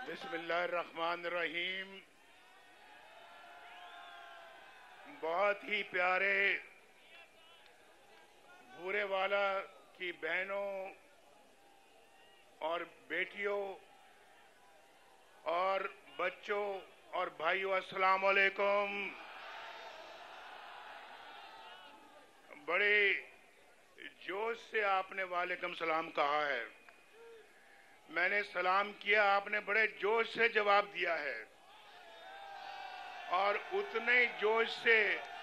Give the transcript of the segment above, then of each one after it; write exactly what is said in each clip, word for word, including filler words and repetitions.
बिस्मिल्लाहिर्रहमानिर्रहीम। बहुत ही प्यारे भूरेवाला की बहनों और बेटियों और बच्चों और भाइयों, अस्सलाम वालेकुम। बड़े जोश से आपने वालेकुम सलाम कहा है। मैंने सलाम किया, आपने बड़े जोश से जवाब दिया है और उतने ही जोश से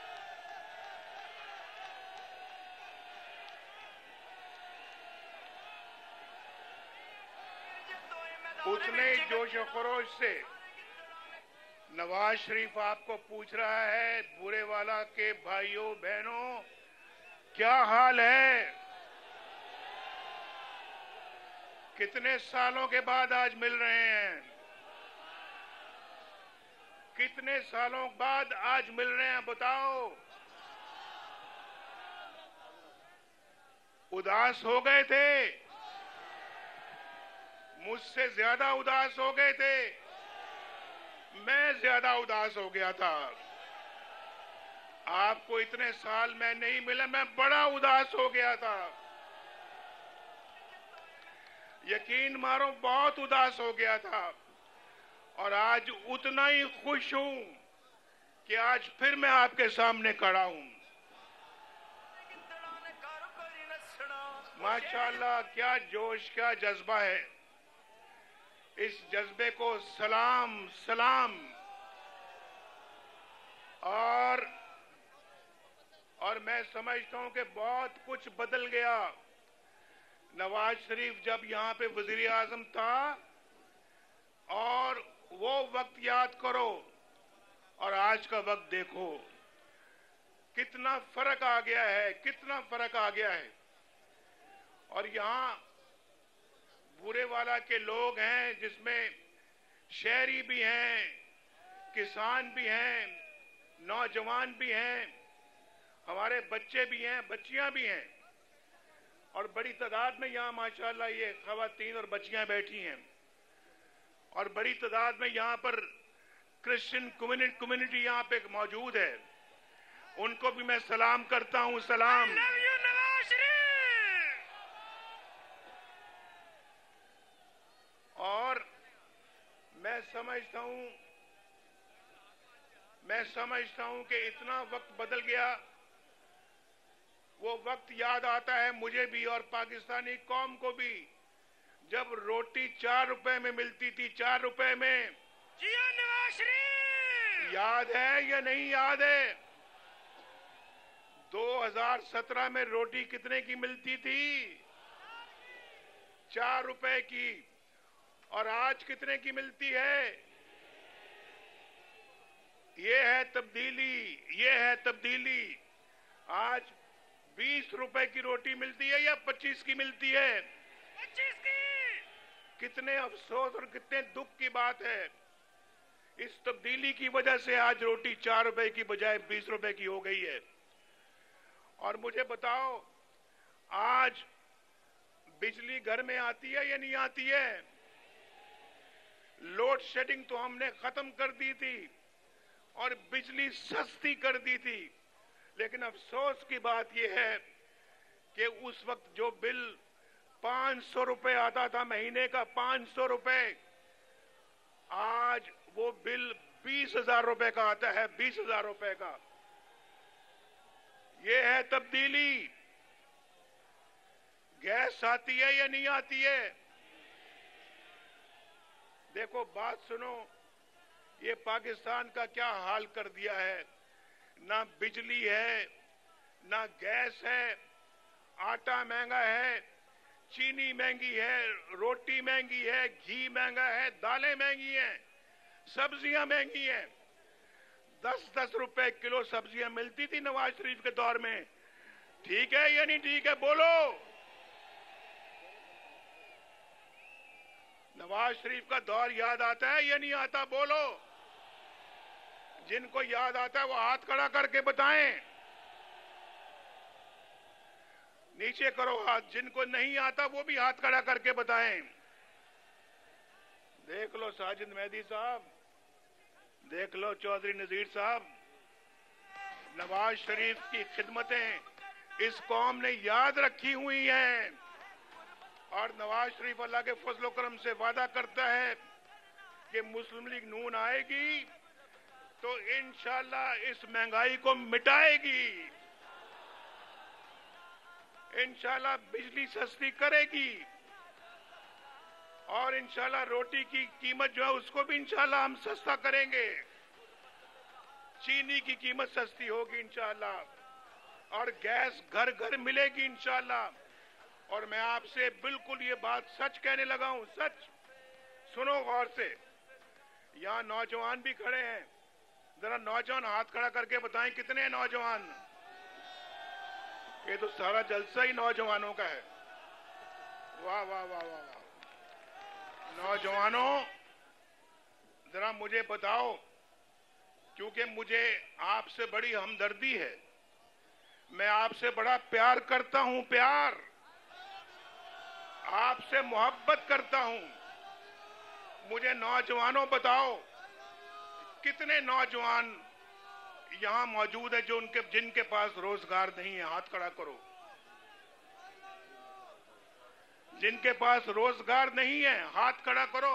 उतने ही जोश और खरोश से नवाज शरीफ आपको पूछ रहा है, भूरेवाला के भाइयों बहनों क्या हाल है? कितने सालों के बाद आज मिल रहे हैं, कितने सालों बाद आज मिल रहे हैं, बताओ। उदास हो गए थे, मुझसे ज्यादा उदास हो गए थे, मैं ज्यादा उदास हो गया था। आपको इतने साल में नहीं मिला, मैं बड़ा उदास हो गया था। यकीन मारो, बहुत उदास हो गया था और आज उतना ही खुश हूं कि आज फिर मैं आपके सामने खड़ा हूं। माशाअल्लाह, क्या जोश, क्या जज्बा है। इस जज्बे को सलाम सलाम। और और मैं समझता हूं कि बहुत कुछ बदल गया। नवाज शरीफ जब यहां पे वजीर आजम था और वो वक्त याद करो और आज का वक्त देखो, कितना फर्क आ गया है, कितना फर्क आ गया है। और यहां भूरेवाला के लोग हैं, जिसमें शहरी भी हैं, किसान भी हैं, नौजवान भी हैं, हमारे बच्चे भी हैं, बच्चियां भी हैं और बड़ी तादाद में यहां माशाअल्लाह ये खवातीन और बच्चियां बैठी हैं और बड़ी तादाद में यहां पर क्रिश्चियन कम्युनिटी कम्युनिटी यहां पे मौजूद है। उनको भी मैं सलाम करता हूं, सलाम। और मैं समझता हूं मैं समझता हूं कि इतना वक्त बदल गया, वो वक्त याद आता है मुझे भी और पाकिस्तानी कौम को भी, जब रोटी चार रुपए में मिलती थी, चार रुपए में। जी नवाज शरीफ, याद है या नहीं याद है? दो हज़ार सत्रह में रोटी कितने की मिलती थी? चार रुपए की। और आज कितने की मिलती है? ये है तब्दीली, ये है तब्दीली। आज बीस रुपए की रोटी मिलती है या पच्चीस की मिलती है? पच्चीस की। कितने अफसोस और कितने दुख की बात है। इस तब्दीली की वजह से आज रोटी चार रुपए की बजाय बीस रुपए की हो गई है। और मुझे बताओ, आज बिजली घर में आती है या नहीं आती है? लोड शेडिंग तो हमने खत्म कर दी थी और बिजली सस्ती कर दी थी, लेकिन अफसोस की बात यह है कि उस वक्त जो बिल पांच सौ रुपए आता था महीने का, पांच सौ रुपए, आज वो बिल बीस हजार रुपए का आता है, बीस हजार रुपए का। ये है तब्दीली। गैस आती है या नहीं आती है? देखो, बात सुनो, ये पाकिस्तान का क्या हाल कर दिया है। ना बिजली है, ना गैस है, आटा महंगा है, चीनी महंगी है, रोटी महंगी है, घी महंगा है, दालें महंगी हैं, सब्जियां महंगी हैं। दस दस रुपए किलो सब्जियां मिलती थी नवाज शरीफ के दौर में। ठीक है या नहीं ठीक है? बोलो। नवाज शरीफ का दौर याद आता है या नहीं आता? बोलो। जिनको याद आता है वो हाथ खड़ा करके बताएं। नीचे करो हाथ। जिनको नहीं आता वो भी हाथ खड़ा करके बताएं। देख लो साजिद मेहदी साहब, देख लो चौधरी नजीर साहब, नवाज शरीफ की खिदमतें इस कौम ने याद रखी हुई हैं और नवाज शरीफ अल्लाह के फजल करम से वादा करता है कि मुस्लिम लीग नून आएगी तो इंशाल्लाह इस महंगाई को मिटाएगी, इंशाल्लाह बिजली सस्ती करेगी और इंशाल्लाह रोटी की कीमत जो है उसको भी इंशाल्लाह हम सस्ता करेंगे, चीनी की कीमत सस्ती होगी इंशाल्लाह और गैस घर घर मिलेगी इंशाल्लाह। और मैं आपसे बिल्कुल ये बात सच कहने लगा हूं, सच सुनो गौर से। यहां नौजवान भी खड़े हैं, जरा नौजवान हाथ खड़ा करके बताएं कितने हैं नौजवान। ये तो सारा जलसा ही नौजवानों का है। वाह वाह वाह वाह वाह। नौजवानों जरा मुझे बताओ, क्योंकि मुझे आपसे बड़ी हमदर्दी है, मैं आपसे बड़ा प्यार करता हूं, प्यार आपसे मोहब्बत करता हूं। मुझे नौजवानों बताओ कितने नौजवान यहां मौजूद है जो उनके जिनके पास रोजगार नहीं है, हाथ खड़ा करो। जिनके पास रोजगार नहीं है हाथ खड़ा करो।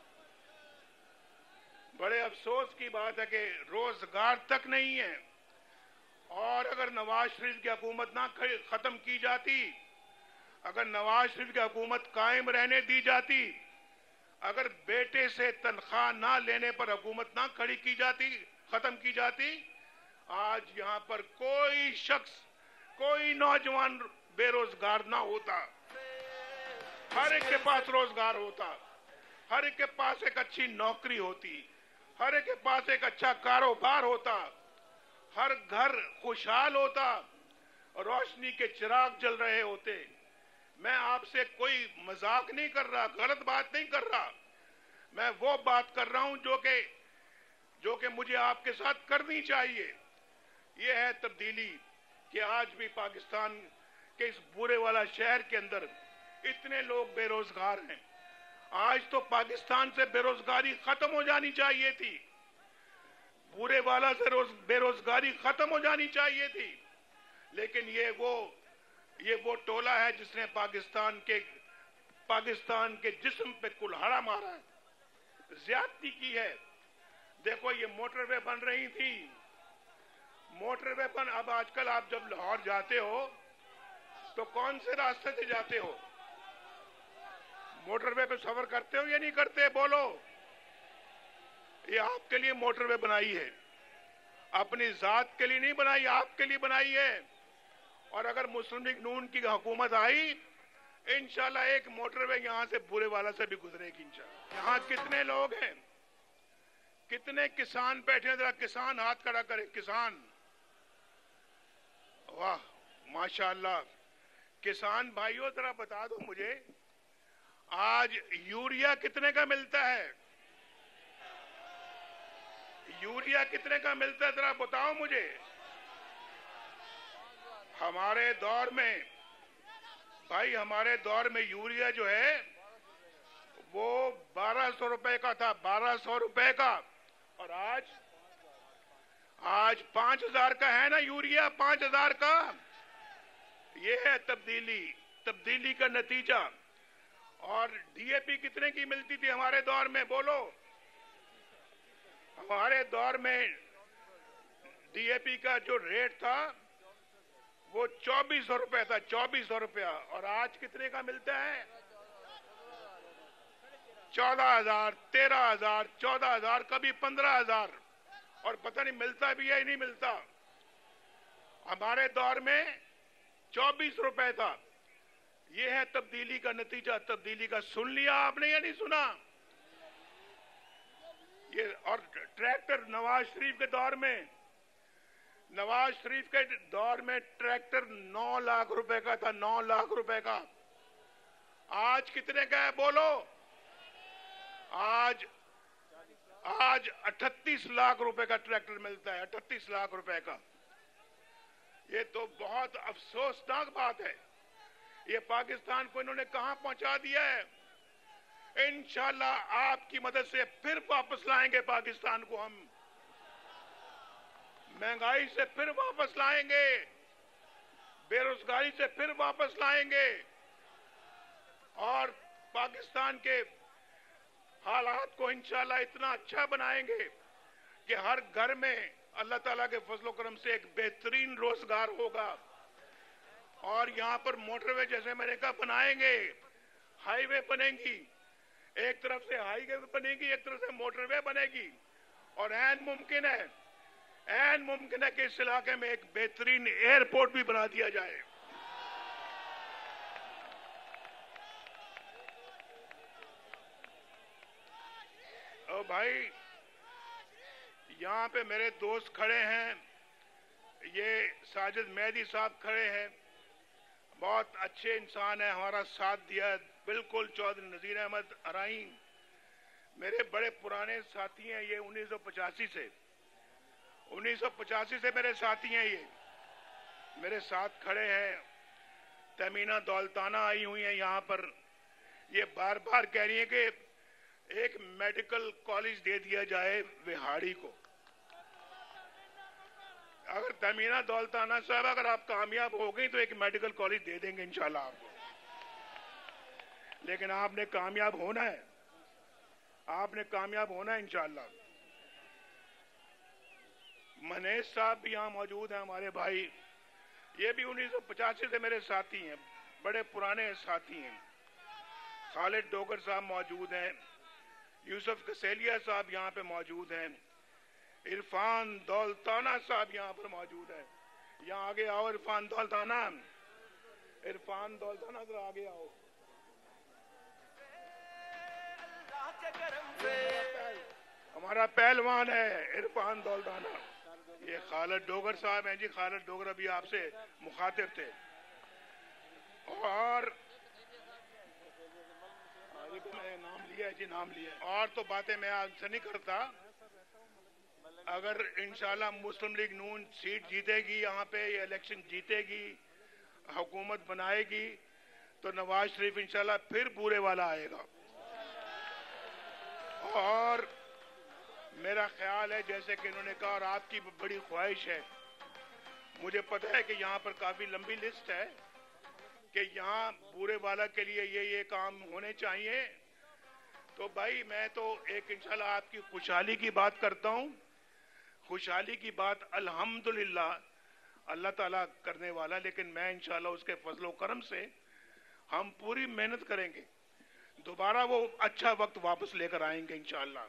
बड़े अफसोस की बात है कि रोजगार तक नहीं है और अगर नवाज शरीफ की हुकूमत ना खत्म की जाती, अगर नवाज शरीफ की हुकूमत कायम रहने दी जाती, अगर बेटे से तनख्वाह ना लेने पर हुकूमत ना खड़ी की जाती, खत्म की जाती, आज यहां पर कोई शख्स, कोई नौजवान बेरोजगार ना होता। हर एक के पास रोजगार होता, हर एक के पास एक अच्छी नौकरी होती, हर एक के पास एक अच्छा कारोबार होता, हर घर खुशहाल होता, रोशनी के चिराग जल रहे होते। मैं आपसे कोई मजाक नहीं कर रहा, गलत बात नहीं कर रहा, मैं वो बात कर रहा हूं जो कि जो कि मुझे आपके साथ करनी चाहिए। ये है तब्दीली कि आज भी पाकिस्तान के इस बुरे वाला शहर के अंदर इतने लोग बेरोजगार हैं। आज तो पाकिस्तान से बेरोजगारी खत्म हो जानी चाहिए थी, बुरे वाला से रोज बेरोजगारी खत्म हो जानी चाहिए थी, लेकिन ये वो ये वो टोला है जिसने पाकिस्तान के पाकिस्तान के जिस्म पे कुल्हाड़ा मारा है, ज्यादती की है। देखो ये मोटरवे बन रही थी, मोटरवे बन, अब आजकल आप जब लाहौर जाते हो तो कौन से रास्ते से जाते हो? मोटरवे पे सफर करते हो या नहीं करते? बोलो। ये आपके लिए मोटरवे बनाई है, अपनी जात के लिए नहीं बनाई, आपके लिए बनाई है। और अगर मुस्लिम लीग नून की हुकूमत आई, इंशाल्लाह एक मोटरवे यहां से बुरे वाला से भी गुजरेगी इंशाल्लाह। यहां कितने लोग हैं, कितने किसान बैठे हैं? जरा किसान हाथ खड़ा करें, किसान। वाह माशाल्लाह। किसान भाइयों जरा बता दो मुझे, आज यूरिया कितने का मिलता है? यूरिया कितने का मिलता है जरा बताओ मुझे। हमारे दौर में भाई, हमारे दौर में यूरिया जो है वो बारह सौ रुपए का था, बारह सौ रुपए का, और आज आज पांच हजार का है ना यूरिया, पांच हजार का। ये है तब्दीली, तब्दीली का नतीजा। और डीएपी कितने की मिलती थी हमारे दौर में? बोलो। हमारे दौर में डीएपी का जो रेट था वो चौबीस सौ रुपए था, चौबीस सौ रुपया। और आज कितने का मिलता है? चौदह हजार, तेरह हजार, चौदह हजार, कभी पंद्रह हजार, और पता नहीं मिलता भी है नहीं मिलता। हमारे दौर में चौबीस रुपए था। ये है तब्दीली का नतीजा। तब्दीली का सुन लिया आपने या नहीं सुना? ये और ट्रैक्टर नवाज शरीफ के दौर में, नवाज शरीफ के दौर में ट्रैक्टर नौ लाख रुपए का था, नौ लाख रुपए का। आज कितने का है बोलो? आज आज अठतीस लाख रुपए का ट्रैक्टर मिलता है, अठतीस लाख रुपए का। ये तो बहुत अफसोसनाक बात है। ये पाकिस्तान को इन्होंने कहां पहुंचा दिया है? इंशाल्लाह आपकी मदद से फिर वापस लाएंगे पाकिस्तान को। हम महंगाई से फिर वापस लाएंगे, बेरोजगारी से फिर वापस लाएंगे और पाकिस्तान के हालात को इंशाल्लाह इतना अच्छा बनाएंगे कि हर घर में अल्लाह ताला के फजलो करम से एक बेहतरीन रोजगार होगा। और यहाँ पर मोटरवे जैसे मैंने कहा बनाएंगे, हाईवे बनेगी, एक तरफ से हाईवे बनेगी, एक तरफ से मोटरवे बनेगी और ऐन मुमकिन है ऐन मुमकिन है कि इस इलाके में एक बेहतरीन एयरपोर्ट भी बना दिया जाए। और भाई यहाँ पे मेरे दोस्त खड़े हैं, ये साजिद मेहदी साहब खड़े हैं, बहुत अच्छे इंसान है, हमारा साथ दिया बिल्कुल। चौधरी नजीर अहमद अराई मेरे बड़े पुराने साथी हैं, ये उन्नीस सौ पचासी से उन्नीस सौ पचासी से मेरे साथी हैं, ये मेरे साथ खड़े हैं। तमीना दौलताना आई हुई हैं यहाँ पर, ये बार बार कह रही है कि एक मेडिकल कॉलेज दे दिया जाए विहाड़ी को। अगर तमीना दौलताना साहब अगर आप कामयाब हो गई तो एक मेडिकल कॉलेज दे देंगे इंशाल्लाह आपको, लेकिन आपने कामयाब होना है, आपने कामयाब होना है इंशाल्लाह। मनेश साहब भी यहाँ मौजूद हैं, हमारे भाई, ये भी उन्नीस सौ पचासी से मेरे साथी हैं, बड़े पुराने साथी हैं। खालिद डोगर साहब मौजूद हैं, यूसुफ कसेलिया साहब यहाँ पे मौजूद हैं, इरफान दौलताना साहब यहाँ पर मौजूद है। यहाँ आगे आओ इरफान दौलताना, इरफान दौलताना जरा आगे आओ। हमारा पहलवान है इरफान दौलताना। ये खालिद डोगर साहब हैं जी, खालिद डोगर अभी आपसे मुखातिब थे। और नाम लिया जी, नाम लिया। और तो बातें मैं आपसे नहीं करता। अगर इंशाल्लाह मुस्लिम लीग नून सीट जीतेगी, यहाँ पे ये इलेक्शन जीतेगी, हुकूमत बनाएगी, तो नवाज शरीफ इंशाल्लाह फिर पूरे वाला आएगा। और मेरा ख्याल है जैसे कि इन्होंने कहा और आपकी बड़ी ख्वाहिश है, मुझे पता है कि यहाँ पर काफी लंबी लिस्ट है कि यहाँ पूरे वाला के लिए ये ये काम होने चाहिए। तो भाई मैं तो एक इंशाल्लाह आपकी खुशहाली की बात करता हूँ। खुशहाली की बात अल्हम्दुलिल्लाह अल्लाह ताला करने वाला, लेकिन मैं इंशाल्लाह उसके फजलो करम से हम पूरी मेहनत करेंगे, दोबारा वो अच्छा वक्त वापस लेकर आएंगे इंशाल्लाह।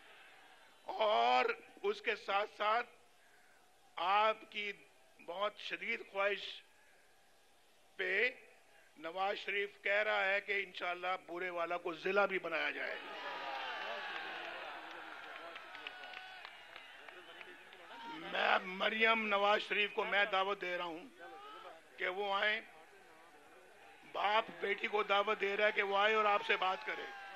और उसके साथ साथ आपकी बहुत शदीद ख्वाहिश पे नवाज शरीफ कह रहा है कि इंशाल्लाह बुरे वाला को जिला भी बनाया जाए। मैं मरियम नवाज शरीफ को मैं दावत दे रहा हूं कि वो आए, बाप बेटी को दावत दे रहा है कि वो आए और आपसे बात करे।